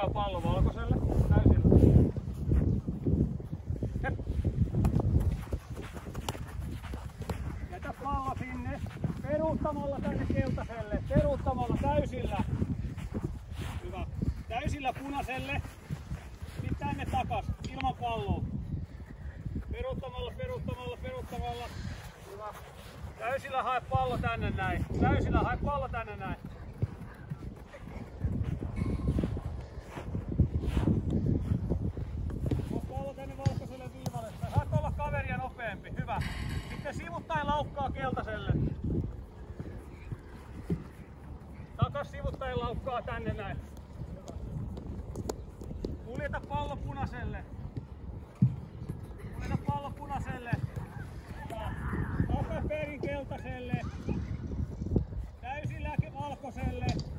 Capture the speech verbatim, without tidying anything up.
Takaa pallo valkoiselle. Täysillä. Hep. Jätä pallo sinne. Peruuttamalla tänne keltaiselle. Peruuttamalla täysillä. Hyvä. Täysillä punaiselle. Sitten tänne takas. Ilman palloa. Peruuttamalla, peruuttamalla, peruuttamalla. Hyvä. Täysillä hae pallo tänne näin. Täysillä hae pallo tänne näin. Pallo tänne valkoiselle viivalle. Saat olla kaveria nopeampi. Hyvä. Sitten sivuttain laukkaa keltaiselle. Takas sivuttain laukkaa tänne näin. Hyvä. Kuljeta pallo punaiselle. Kuljeta pallo punaiselle. Hyvä. Takaperin keltaiselle. Täysillä valkoiselle.